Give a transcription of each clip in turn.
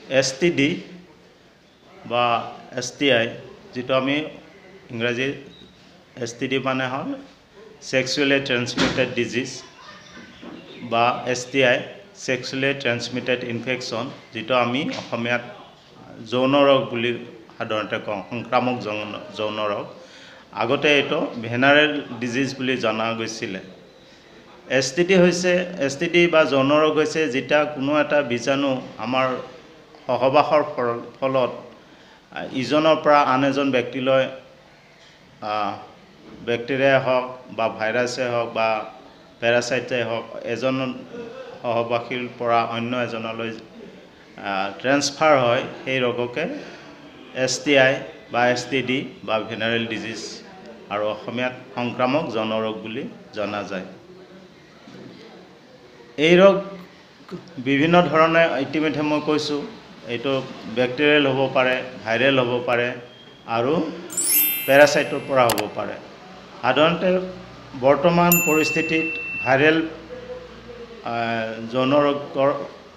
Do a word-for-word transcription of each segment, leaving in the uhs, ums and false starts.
S T D বা S T I যেটো আমি ইংৰাজী S T D মানে হল sexually transmitted disease বা S T I sexually transmitted infection যেটো আমি অসমীয়াত যৌন ৰোগ বুলি সাধাৰণতে কওঁ সংক্ৰামক যৌন ৰোগ আগতে এটো ভেনাৰেল ডিজিজ বুলি জনা গৈছিল S T D হৈছে S T D বা যৌন ৰোগ হৈছে যেটা কোনো এটা বীজাণু আমাৰ সহবাসৰ ফলত ইজনৰ পৰা আন এজন ব্যক্তিলৈ ব্যাক্টেৰিয়া হওক বা ভাইৰাছে হওক বা প্যাৰাসাইটে হওক এজন সহবাসীৰ পৰা অন্য এজনলৈ ট্ৰান্সফাৰ হয় সেই ৰোগকে S T I বা S T D বা ভেনাৰেল ডিজিজ আৰু অসমীয়াত সংক্ৰামক যৌন ৰোগ বুলি জনা যায় এই ৰোগ বিভিন্ন ধৰণে ইতিমধ্যে মই কৈছো এটো ব্যাক্টেৰিয়াল হ'ব পাৰে ভাইৰাল হ'ব পাৰে আৰু প্যাৰাসাইটৰ পৰা হ'ব পাৰে সাধাৰণতে বৰ্তমান পৰিস্থিতিত ভাইৰাল যৌন ৰোগৰ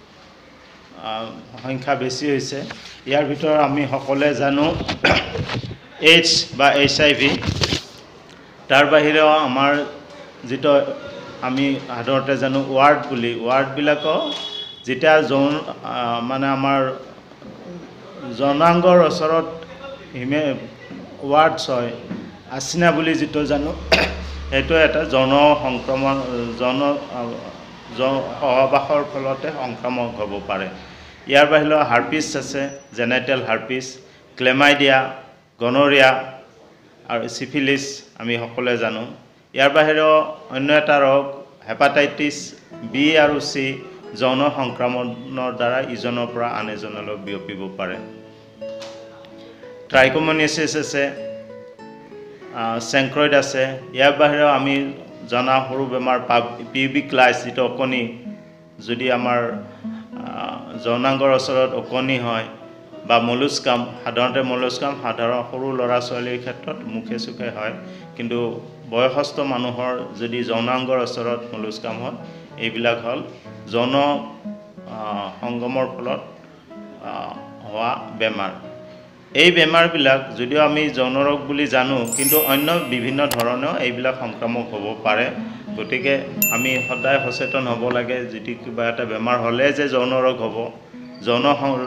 সংখ্যা বেছি হৈছে ইয়াৰ ভিতৰত আমি সকলোৱে জানো AIDS বা H I V তাৰ বাহিৰেও আমাৰ যেটো আমি সাধাৰণতে জানো ওয়াৰ্ড বুলি ওয়াৰ্ড বিলাকো যেটা যৌন মানে আমাৰ জনাংগৰ ওচৰত হিমে ওয়াৰ্ডছ হয় আচিনা বুলি যেটো জানো এটো এটা যৌন সংক্ৰমণ যৌন সহবাসৰ ফলতে সংক্ৰমণ হ'ব পাৰে ইয়াৰ বাহিৰেও হাৰ্পিছ আছে জেনেটাল হাৰ্পিছ ক্লেমাইডিয়া গনোৰিয়া আৰু সিফিলিস আমি সকলোৱে জানো ইয়াৰ বাহিৰেও অন্য এটা ৰোগ হেপাটাইটিছ বি আৰু সি যৌন সংক্ৰমণৰ দ্বাৰা ইজনৰ পৰা আন এজনলৈ বিয়পিব পাৰে ট্ৰাইকোমনিয়াছিছ আছে সেংক্ৰইড আছে ইয়াৰ বাহিৰেও আমি জনা সৰু বেমাৰ পিউবিক লাইছ যেটো অকনি যদি আমাৰ যৌনাংগৰ ওচৰত অকনি হয় বা মলুস্কাম সাধাৰণতে মলুস্কাম সাধাৰণ সৰু লৰা ছোৱালীৰ ক্ষেত্ৰত মুখে সুখে হয় কিন্তু বয়সস্থ মানুহৰ যদি যৌনাংগৰ ওচৰত মলুস্কাম হয় এইবিলাক হল যৌন সংগমৰ ফলত হোৱা বেমাৰ এই বেমাৰ বিলাক যদিও আমি যৌন ৰোগ বুলি জানো কিন্তু অন্য বিভিন্ন ধৰণৰ এইবিলাক সংক্ৰামক হ'ব পাৰে গতিকে আমি সদায় সচেতন হ'ব লাগে যদি কিবা এটা বেমাৰ হলে যে যৌন ৰোগ হ'ব যৌন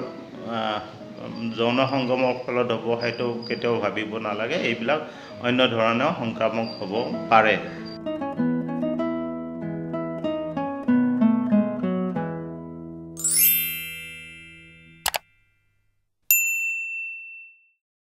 যৌন সংগমৰ ফলত হ'ব হেতু কেতিয়াও ভাবিব নালাগে এইবিলাক অন্য ধৰণৰ সংক্ৰামক হ'ব পাৰে